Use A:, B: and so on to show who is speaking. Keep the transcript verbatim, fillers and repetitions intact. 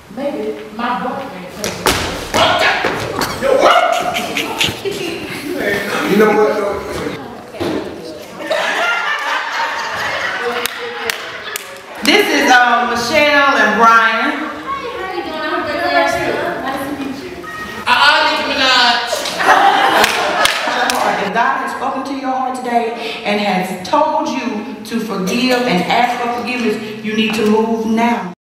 A: Maybe my boyfriend.
B: Yo, what? You know what?
C: This is um, Michelle and Brian.
A: Hey, how you doing? I'm good. Nice to meet you.
C: Uh-uh, Nicki Minaj. If God has spoken to your heart today and has told you to forgive and ask for forgiveness, you need to move now.